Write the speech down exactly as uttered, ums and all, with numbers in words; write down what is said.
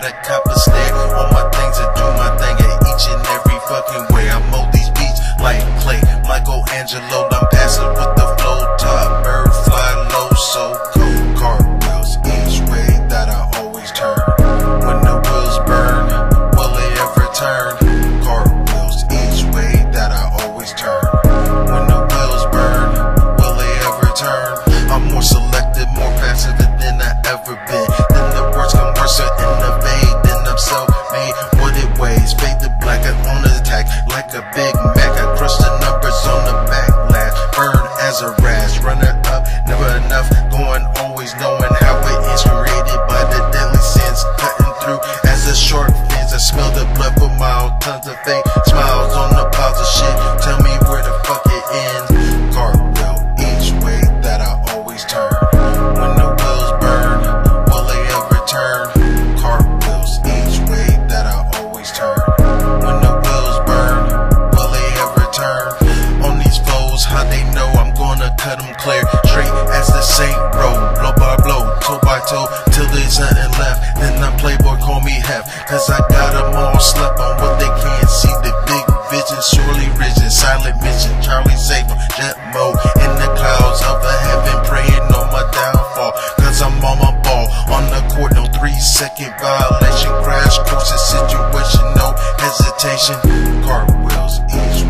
gotta cop a stare on my things and do my thing in each and every fucking way. I mold these beats like clay, Michelangelo, I'm passive with the flow, top bird fly low, so cold. Cartwheels each way that I always turn. When the wheels burn, will they ever turn? Cartwheels each way that I always turn. When the wheels burn, will they ever turn? I'm more selective, more passive than I ever been. Then the words come worse and innovate. Then I'm self-made, what it weighs. Fade to black, I on attack like a Big Mac. I crush the numbers on the backlash. Burn as a rash, runner up, never enough. Going, always knowing how it is created by the deadly sins. Cutting through as a short fence. I smell the blood for miles, tons of fake smiles on the piles of shit. Tell me where the fuck it ends. Cartwheel each way that I always turn. When the wheels burn, will they ever turn? Cartwheels each way that I always turn. When the wheels burn, will they ever turn? On these flows, how they know I'm gonna cut them clear. Straight as the Saint Road, blow by blow, toe by toe, till there's nothing left. Then I'm Playboy, call me Hef, cause I got them all slept on what they can't see. The big vision, surely risen, silent mission, Charlie Saber, jet mode, in the clouds of a heaven, praying on my downfall, cause I'm on my ball, on the court, no three second violation, crash course, situation, no hesitation, cartwheels each